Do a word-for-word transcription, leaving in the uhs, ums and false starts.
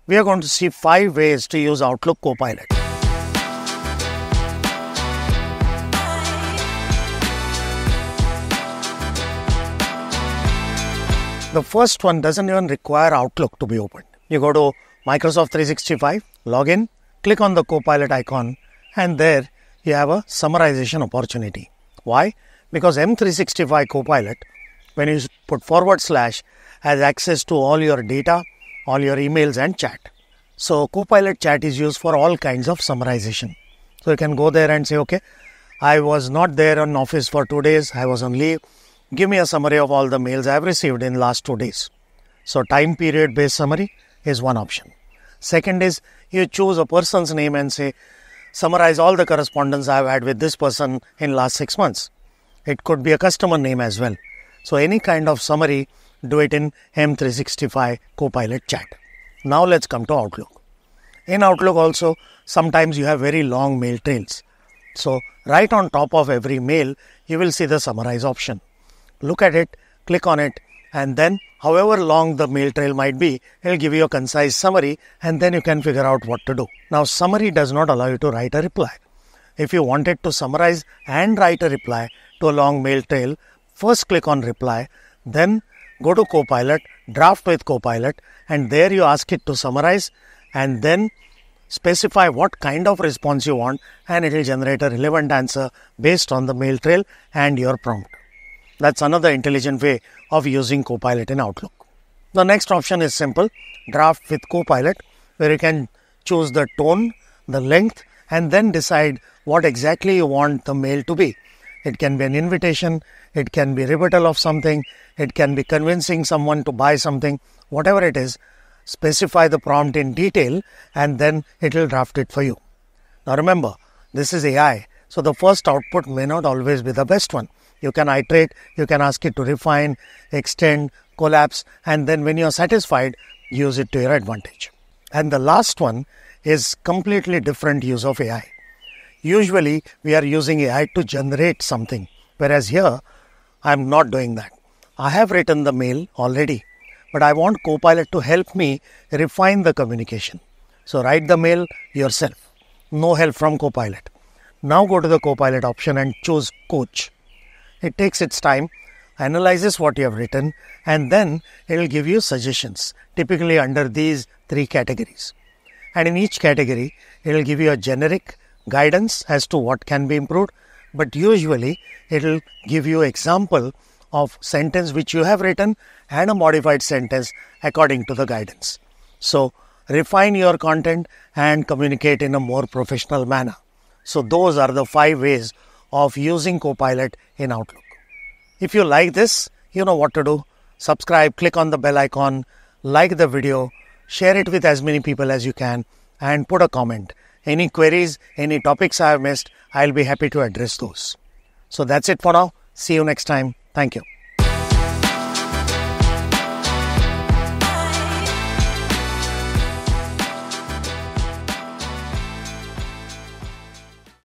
we are going to see five ways to use Outlook Copilot. The first one doesn't even require Outlook to be opened. You go to Microsoft three sixty-five, log in, click on the Copilot icon, and there you have a summarization opportunity. Why? Because M three sixty-five Copilot, when you put forward slash, has access to all your data, all your emails and chat. So Copilot chat is used for all kinds of summarization. So you can go there and say, okay, I was not there in office for two days. I was on leave. Give me a summary of all the mails I have received in last two days. So time period based summary is one option. Second is you choose a person's name and say, summarize all the correspondence I have had with this person in last six months. It could be a customer name as well. So any kind of summary, do it in M three sixty-five Copilot chat. Now let's come to Outlook. In Outlook also, sometimes you have very long mail trails. So right on top of every mail, you will see the summarize option. Look at it, click on it, and then however long the mail trail might be, it will give you a concise summary, and then you can figure out what to do. Now, summary does not allow you to write a reply. If you wanted to summarize and write a reply to a long mail trail, first click on reply, then go to Copilot, draft with Copilot, and there you ask it to summarize, and then specify what kind of response you want, and it will generate a relevant answer based on the mail trail and your prompt. That's another intelligent way of using Copilot in Outlook. The next option is simple, draft with Copilot, where you can choose the tone, the length, and then decide what exactly you want the mail to be. It can be an invitation, it can be rebuttal of something, it can be convincing someone to buy something, whatever it is, specify the prompt in detail and then it will draft it for you. Now remember, this is A I, so the first output may not always be the best one. You can iterate, you can ask it to refine, extend, collapse, and then when you are satisfied, use it to your advantage. And the last one is completely different use of A I. Usually, we are using A I to generate something, whereas here, I am not doing that. I have written the mail already, but I want Copilot to help me refine the communication. So, write the mail yourself. No help from Copilot. Now go to the Copilot option and choose Coach. It takes its time, analyzes what you have written, and then it will give you suggestions, typically under these three categories. And in each category, it will give you a generic guidance as to what can be improved, but usually it will give you example of sentence which you have written and a modified sentence according to the guidance. So refine your content and communicate in a more professional manner. So those are the five ways of using Copilot in Outlook. If you like this, you know what to do. Subscribe, click on the bell icon, like the video, share it with as many people as you can, and put a comment. Any queries, any topics I have missed, I'll be happy to address those. So that's it for now. See you next time. Thank you.